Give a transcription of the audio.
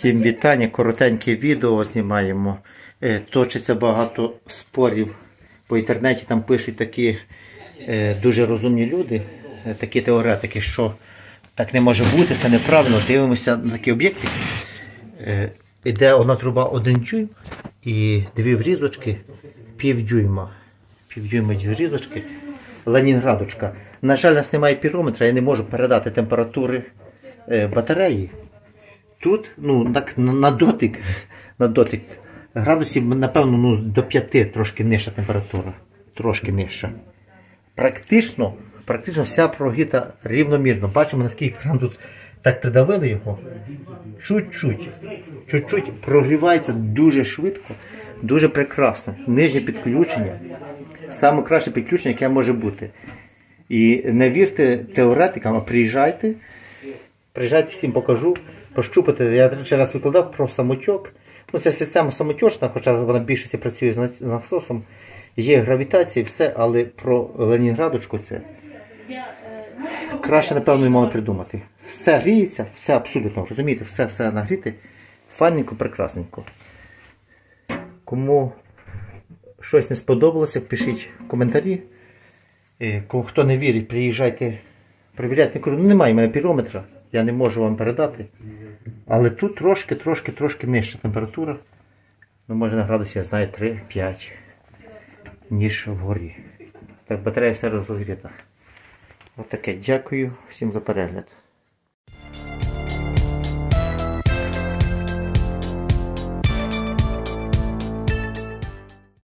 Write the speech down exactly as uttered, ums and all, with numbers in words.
Всім вітання, коротеньке відео знімаємо. Точиться багато спорів по інтернеті, там пишуть такі дуже розумні люди, такі теоретики, що так не може бути, це неправильно. Дивимося на такі об'єкти. Іде одна труба один дюйм і дві врізочки пів дюйма. Пів дюйма дві врізочки. Ленінградочка. На жаль, у нас немає пірометра, я не можу передати температури батареї. Тут ну, так, на дотик, на дотик градусів, напевно, ну, до п'яти трошки нижча температура. Трошки нижча. Практично, практично вся прогріта рівномірно. Бачимо, наскільки кран тут так придавили його. Чуть-чуть. Чуть-чуть прогрівається дуже швидко, дуже прекрасно. Нижнє підключення. Саме краще підключення, яке може бути. І не вірте теоретикам, а приїжджайте. Приїжджайте, всім покажу. Пощупати. Я тричі раз викладав про самотьок. Ну, ця система самотьочна, хоча вона більшості працює з насосом. Є гравітація і все, але про Ленінградочку це краще, напевно, і мало придумати. Все гріється, все абсолютно, розумієте, все-все нагріти. Файненько, прекрасненько. Кому щось не сподобалося, пишіть в коментарі. Хто не вірить, приїжджайте, перевіряйте. Ну, немає в мене пірометра, я не можу вам передати. Але тут трошки, трошки, трошки нижча температура. Ну, може на градусі, я знаю, три-п'ять, ніж вгорі. Так, батарея все розігріта. Ось таке. Дякую всім за перегляд.